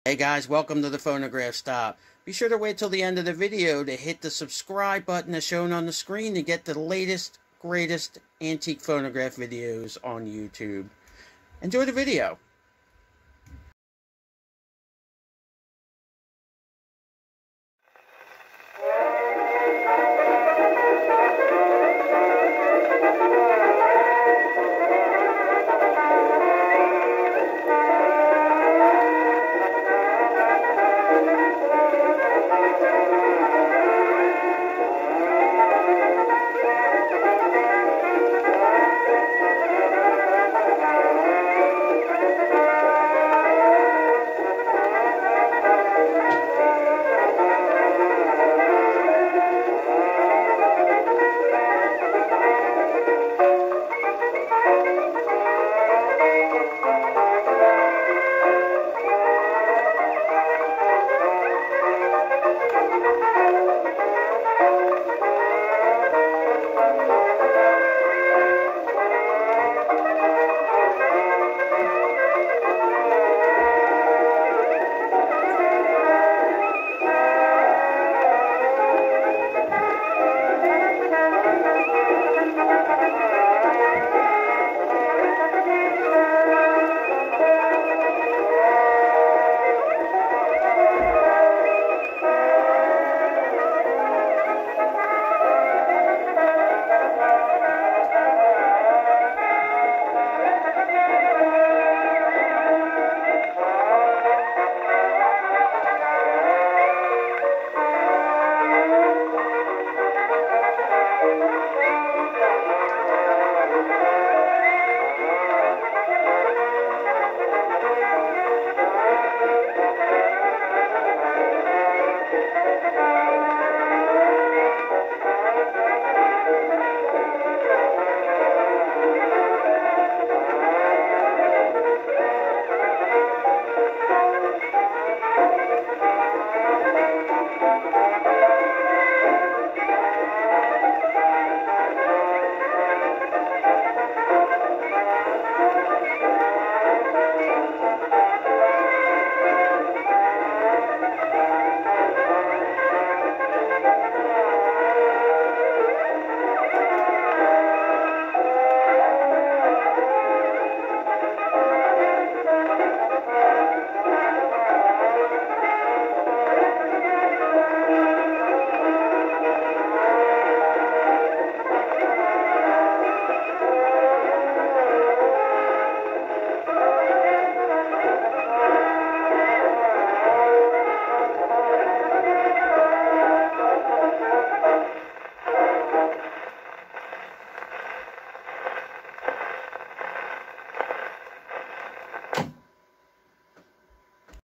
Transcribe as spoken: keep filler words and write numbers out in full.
Hey guys, welcome to the Phonograph Stop. Be sure to wait till the end of the video to hit the subscribe button as shown on the screen to get the latest, greatest antique phonograph videos on YouTube. Enjoy the video.